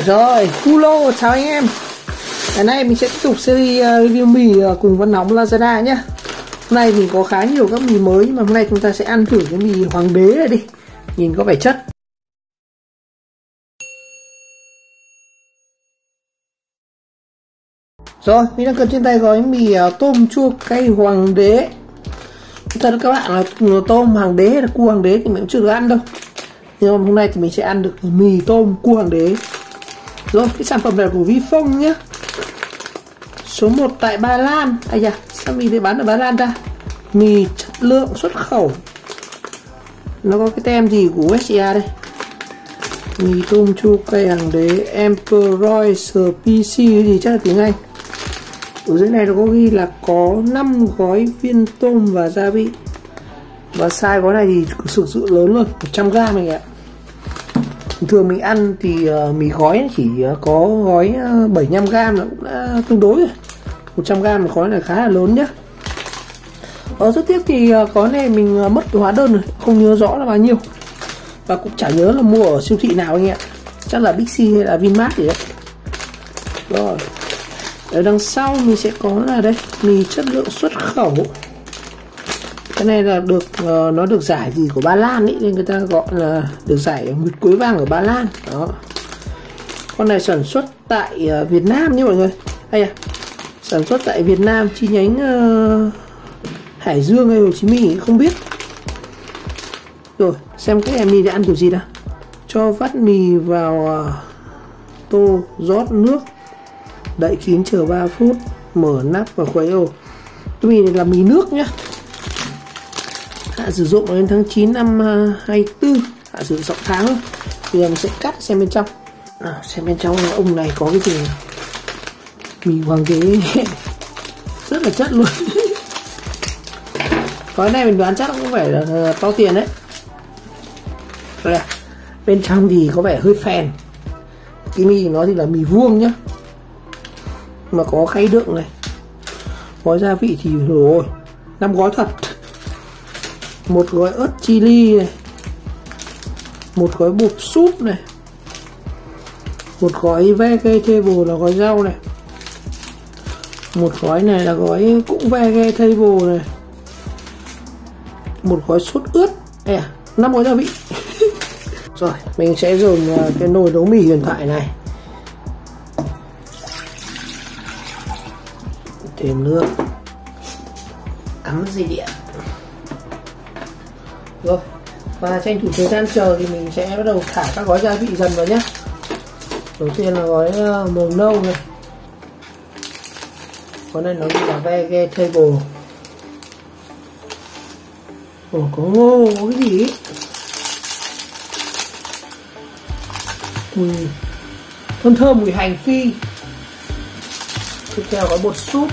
Rồi, Culo, chào anh em. Ngày nay mình sẽ tiếp tục series review mì cùng Vân Nóng Lazada nhé. Hôm nay mình có khá nhiều các mì mới, nhưng mà hôm nay chúng ta sẽ ăn thử cái mì Hoàng đế này đi. Nhìn có vẻ chất. Rồi, mình đang cầm trên tay gói mì tôm chua cay Hoàng đế. Thật các bạn là tôm Hoàng đế hay là cua Hoàng đế thì mình cũng chưa được ăn đâu. Nhưng mà hôm nay thì mình sẽ ăn được mì tôm cua Hoàng đế. Rồi, cái sản phẩm này của Vifong nhé. Số 1 tại Ba Lan. À da, sao mì để bán ở Ba Lan ta? Mì chất lượng xuất khẩu. Nó có cái tem gì của USA đây? Mì tôm chua cay Hoàng đế Emperor PC gì chắc là tiếng Anh. Ở dưới này nó có ghi là có 5 gói viên tôm và gia vị. Và size gói này thì thực sự lớn luôn, 100g này ạ. Thường mình ăn thì mì gói chỉ có gói 75g là cũng đã tương đối rồi. 100g gói này khá là lớn nhá. Rất tiếc thì gói này mình mất hóa đơn rồi, không nhớ rõ là bao nhiêu. Và cũng chả nhớ là mua ở siêu thị nào anh ạ. Chắc là Bixi hay là Vinmart gì đấy. Rồi. Ở đằng sau mình sẽ có là đây, mì chất lượng xuất khẩu. Cái này là được nó được giải gì của Ba Lan ấy, nên người ta gọi là được giải Nguyệt Quế Vàng ở Ba Lan. Đó. Con này sản xuất tại Việt Nam nhé mọi người. Đây à. Sản xuất tại Việt Nam chi nhánh Hải Dương hay Hồ Chí Minh không biết. Rồi, xem cái mì để ăn kiểu gì đã. Cho vắt mì vào tô, rót nước, đậy kín chờ 3 phút, mở nắp và khuấy ồ. Cái mì này là mì nước nhá. Hạn sử dụng đến tháng 9 năm 24, hạn sử dụng 6 tháng thôi. Bây giờ mình sẽ cắt xem bên trong. Xem bên trong ông này có cái gì. Mì Hoàng đế rất là chất luôn. Gói này mình đoán chắc cũng phải là to tiền đấy. Đây, bên trong thì có vẻ hơi phèn. Cái mì nó thì là mì vuông nhá, mà có khay đựng này. Gói gia vị thì rồi 5 gói thật. Một gói ớt chili này, một gói bột súp này, một gói vegetable là gói rau này, một gói này là gói cũng vegetable này, một gói sốt ướt. Đây à, 5 gói gia vị. Rồi, mình sẽ dùng cái nồi nấu mì huyền thoại này. Thêm nước, cắm dây điện. Rồi, và tranh thủ thời gian chờ thì mình sẽ bắt đầu thả các gói gia vị dần vào nhé. Đầu tiên là gói màu nâu này. Gói này nó là vegetable. Ồ, có ngô, có cái gì ấy. Thơm thơm mùi hành phi. Tiếp theo có bột súp.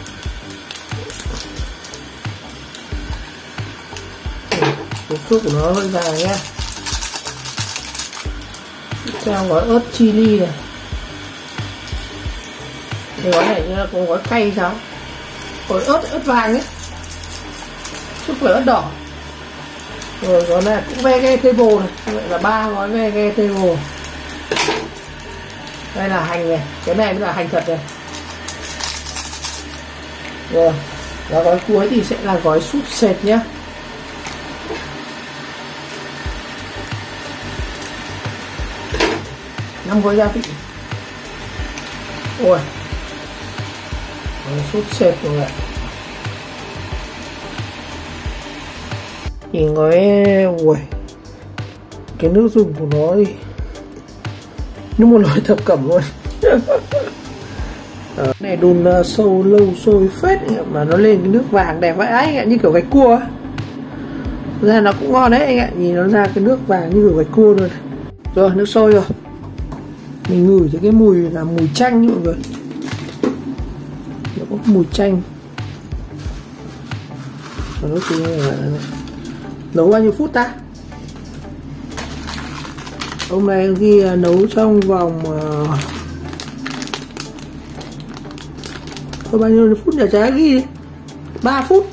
Bột súp của nó hơi dài nhé. Tiếp theo gói ớt chili này. Cái gói này là có gói cay sao? Gói ớt vàng ấy, chứ không phải ớt đỏ. Rồi gói này cũng vegetable này. Như vậy là 3 gói vegetable. Đây là hành này, cái này mới là hành thật này. Rồi, và gói cuối thì sẽ là gói súp sệt nhé. Năm gói gia vị. Ôi, gói súp sệt rồi ạ. Nhìn gói, ui, cái nước dùng của nó thì nó một loại thập cẩm luôn. Này đun sâu lâu sôi phết mà nó lên cái nước vàng đẹp vậy anh ạ, như kiểu gạch cua á. Ra nó cũng ngon đấy anh ạ, nhìn nó ra cái nước vàng như kiểu gạch cua luôn. Rồi, nước sôi rồi. Mình ngửi thấy cái mùi là mùi chanh mọi người. Nó có mùi chanh. Và nó chỉ là nấu bao nhiêu phút ta? Hôm nay ghi nấu trong vòng bao nhiêu phút nhà trái ghi 3 phút.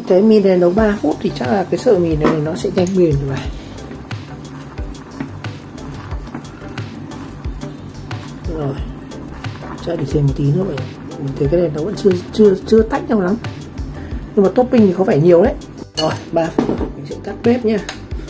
Cái mì này nấu 3 phút thì chắc là cái sợi mì này nó sẽ nhanh mềm rồi. Rồi, cho đi thêm một tí nữa vậy. Mình thấy cái này nó vẫn chưa tách nhau lắm. Nhưng mà topping thì có vẻ nhiều đấy. Rồi, 3 phút rồi. Mình sẽ tắt bếp nha.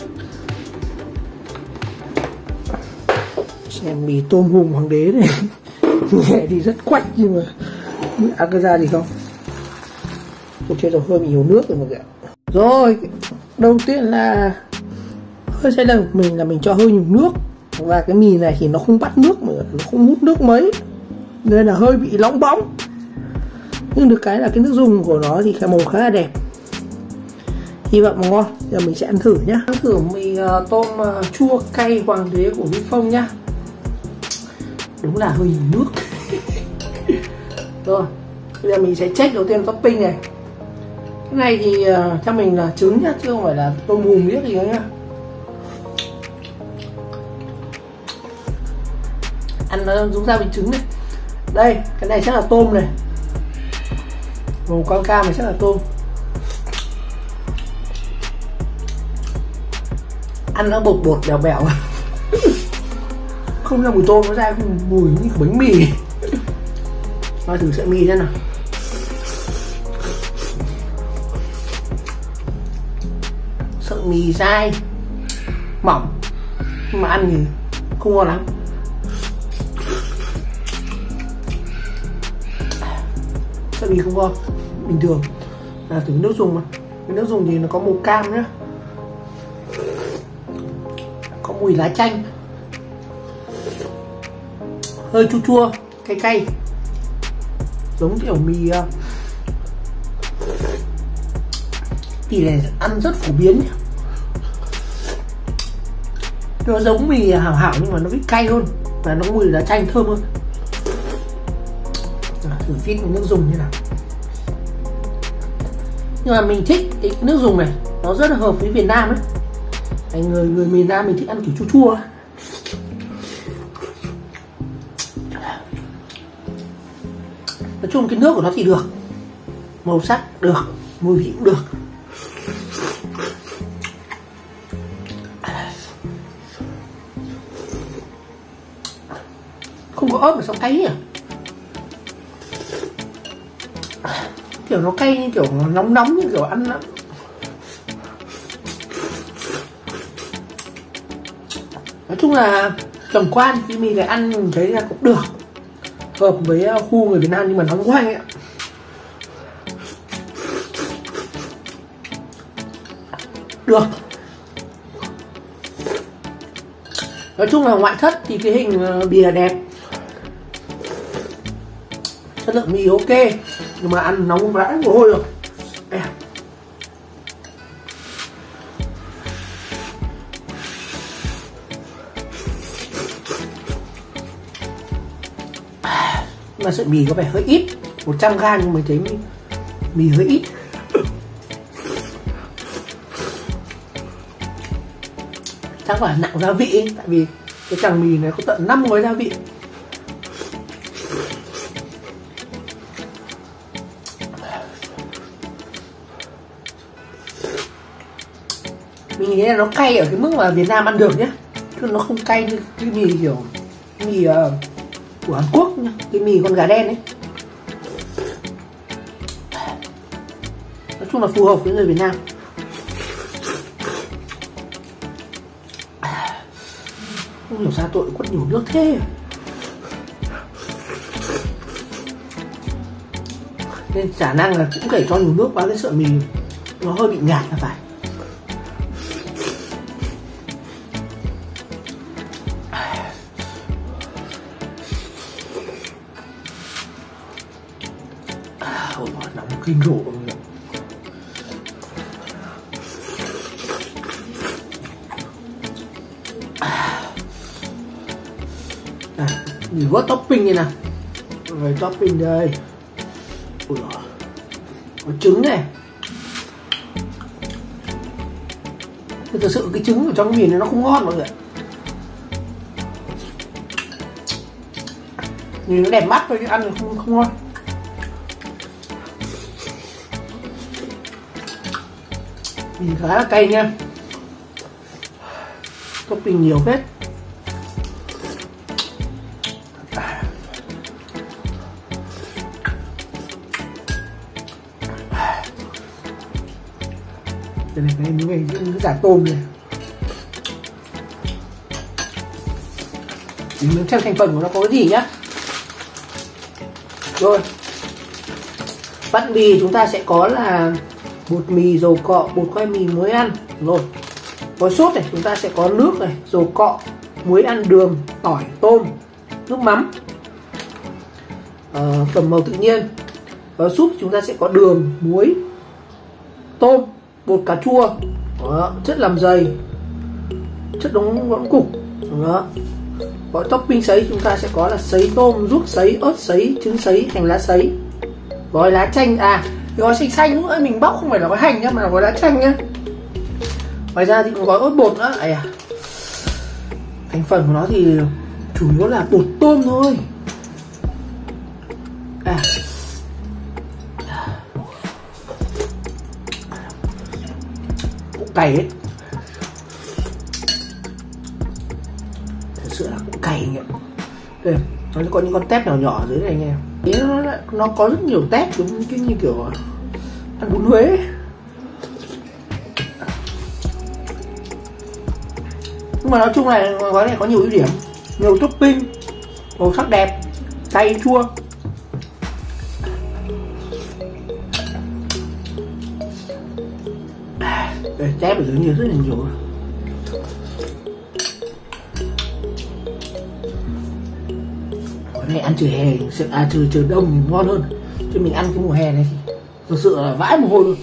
Xem mì tôm hùm hoàng đế này. Nghe thì rất quạnh nhưng mà ăn cái ra gì không? Tôi chơi rồi hơi bị nhiều nước rồi mọi người ạ. Rồi, đầu tiên là hơi sai lầm của mình là mình cho hơi nhiều nước. Và cái mì này thì nó không bắt nước mà nó không hút nước mấy, nên là hơi bị lóng bóng. Nhưng được cái là cái nước dùng của nó thì cái màu khá là đẹp, hy vọng mà ngon. Giờ mình sẽ ăn thử nhá. Ăn thử mì tôm chua cay hoàng đế của Vifong nhá. Đúng là hơi nhiều nước. Rồi, bây giờ mình sẽ check đầu tiên topping này. Cái này thì cho mình là trứng nhá, chứ không phải là tôm hùm biết gì nữa nhá. Ăn nó giống ra với trứng này. Đây, cái này chắc là tôm này. Màu cam cam này chắc là tôm. Ăn nó bột bột bèo bèo. Không ra mùi tôm, nó ra mùi như bánh mì. Mà thử sợi mì xem nào. Sợi mì dai mỏng nhưng mà ăn thì không ngon lắm. Sợi mì không ngon, bình thường. Là thử nước dùng mà. Cái nước dùng thì nó có màu cam nhá, có mùi lá chanh, hơi chua chua, cay cay, giống kiểu mì này ăn rất phổ biến nhá. Nó giống mì hảo hảo nhưng mà nó ít cay hơn và nó mùi lá chanh thơm hơn. Thử phít nước dùng như nào. Nhưng mà mình thích cái nước dùng này, nó rất là hợp với Việt Nam ấy. Người miền Nam mình thích ăn kiểu chua chua. Nói chung cái nước của nó thì được, màu sắc được, mùi vị cũng được. Không có ớt mà sao cay nhỉ? Kiểu nó cay như kiểu nóng nóng, như kiểu ăn lắm. Nói chung là tổng quan cái mì này ăn mình thấy là cũng được, hợp với khu người Việt Nam nhưng mà nóng quá anh ạ. Được. Nói chung là ngoại thất thì cái hình bìa đẹp, chất lượng mì ok, nhưng mà ăn nóng vãi mồ hôi rồi. Mà sợi mì có vẻ hơi ít, 100g nhưng mình thấy mì hơi ít. Chắc phải nặng gia vị ấy, tại vì cái chàng mì này có tận 5 gói gia vị. Mình nghĩ là nó cay ở cái mức mà Việt Nam ăn được nhé, chứ nó không cay như cái mì kiểu mì của Hàn Quốc nhá, cái mì con gà đen ấy. Nói chung là phù hợp với người Việt Nam. Không hiểu sao tôi quất nhiều nước thế. Nên khả năng là cũng phải cho nhiều nước vào cái sợi mì, nó hơi bị nhạt là phải. Nóng kinh rộ. Mình vớt topping như nào. Rồi topping đây. Ui dồi. Có trứng này. Thực sự cái trứng ở trong cái mì này nó không ngon mọi người. Nhìn nó đẹp mắt thôi chứ ăn không ngon. Mì khá là cay nha, topping nhiều phết. Đây này, những cái giả tôm này. Mình xem thành phần của nó có cái gì nhá. Rồi, bát mì chúng ta sẽ có là bột mì, dầu cọ, bột khoai mì, muối ăn. Rồi, gói sốt này chúng ta sẽ có nước này, dầu cọ, muối ăn, đường, tỏi, tôm, nước mắm, phẩm màu tự nhiên. Gói súp chúng ta sẽ có đường, muối, tôm, bột cà chua, đó, chất làm dày, chất đóng cục. Đó. Gói topping sấy chúng ta sẽ có là sấy tôm, ruốc sấy, ớt sấy, trứng sấy, hành lá sấy. Gói lá chanh, gói xanh xanh nữa mình bóc không phải là gói hành nhá, mà là gói lá chanh nhá. Ngoài ra thì còn gói ớt bột nữa. Thành phần của nó thì chủ yếu là bột tôm thôi. Cũng cay ấy, thật sự là cũng cay nhỉ. Đây, nó có những con tép nhỏ nhỏ ở dưới này nghe. Nó có rất nhiều tép giống như kiểu ăn bún Huế ấy. Nhưng mà nói chung là gói này có nhiều ưu điểm, nhiều topping, màu sắc đẹp, cay chua. Đây, tép ở dưới nhiều rất là nhiều. Gói này ăn trừ hè, trừ đông thì ngon hơn, chứ mình ăn cái mùa hè này thì thực sự là vãi mồ hôi luôn.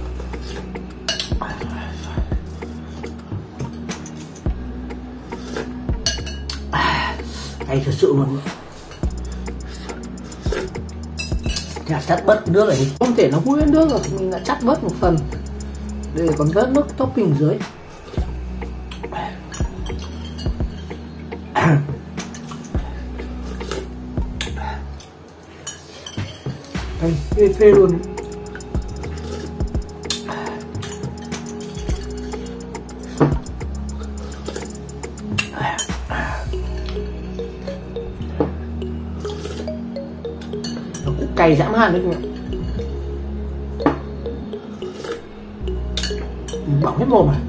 Hay thật sự luôn. Chả chắt bớt nước này đi, không thể nó vui hơn nước rồi, mình đã chắt bớt một phần. Đây còn vớt nước topping dưới. Đây, phê luôn. Nó cũng cay dã man đấy các bạn. Bỏng hết mồm rồi.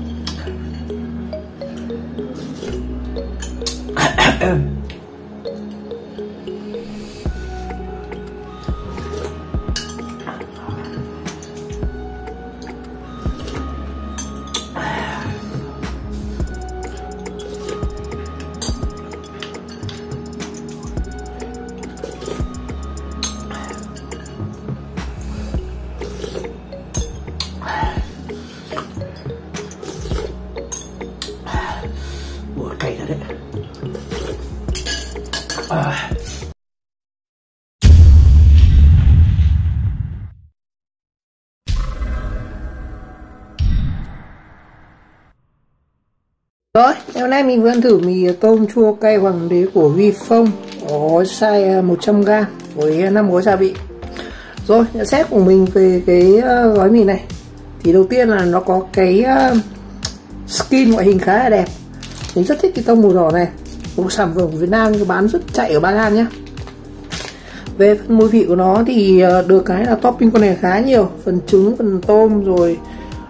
Cay thật đấy. Rồi, hôm nay mình vừa ăn thử mì tôm chua cay hoàng đế của Vifong, có size 100g với 5 gói gia vị. Rồi, nhận xét của mình về cái gói mì này thì đầu tiên là nó có cái skin ngoại hình khá là đẹp. Mình rất thích cái tông màu đỏ này, một sản phẩm của Việt Nam bán rất chạy ở Ba Lan nhé. Về mùi vị của nó thì được cái là topping con này khá nhiều, phần trứng, phần tôm, rồi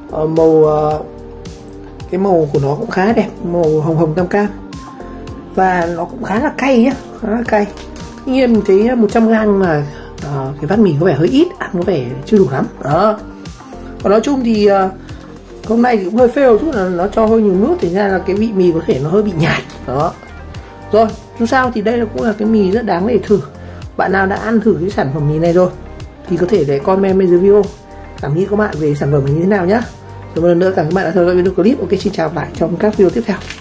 cái màu của nó cũng khá đẹp, màu hồng hồng cam cam, và nó cũng khá là cay nhá, khá là cay. Tuy nhiên mình thấy 100g mà cái bát mì có vẻ hơi ít, ăn có vẻ chưa đủ lắm đó. Còn nói chung thì hôm nay thì cũng hơi fail chút, là nó cho hơi nhiều nước, thì ra là cái vị mì có thể nó hơi bị nhạt đó. Rồi, dù sao thì đây cũng là cái mì rất đáng để thử. Bạn nào đã ăn thử cái sản phẩm mì này rồi thì có thể để comment bên dưới video cảm nghĩ của bạn về sản phẩm này như thế nào nhé. Rồi một lần nữa cảm ơn các bạn đã theo dõi video clip. Ok, xin chào và hẹn gặp lại trong các video tiếp theo.